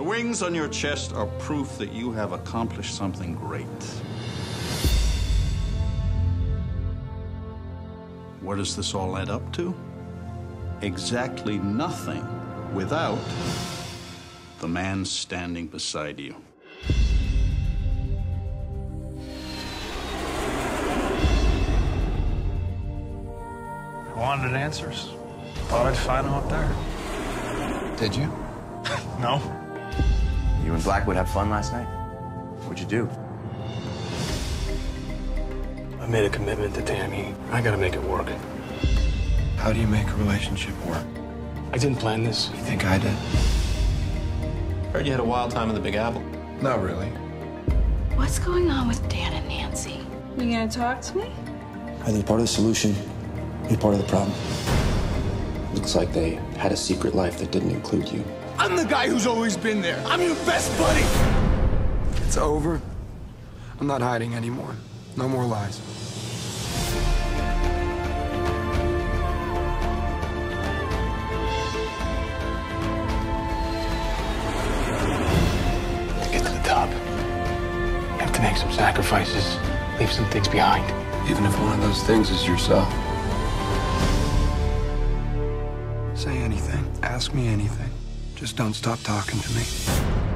wings on your chest are proof that you have accomplished something great. What does this all add up to? Exactly nothing without the man standing beside you. I wanted answers. Thought I'd find them up there. Did you? No. You and Blackwood have fun last night? What'd you do? I made a commitment to Tammy. I gotta make it work. How do you make a relationship work? I didn't plan this. You think I did? Heard you had a wild time in the Big Apple. Not really. What's going on with Dan and Nancy? You gonna talk to me? Either part of the solution or part of the problem. Looks like they had a secret life that didn't include you. I'm the guy who's always been there. I'm your best buddy. It's over. I'm not hiding anymore. No more lies. To get to the top, you have to make some sacrifices, leave some things behind. Even if one of those things is yourself. Say anything. Ask me anything. Just don't stop talking to me.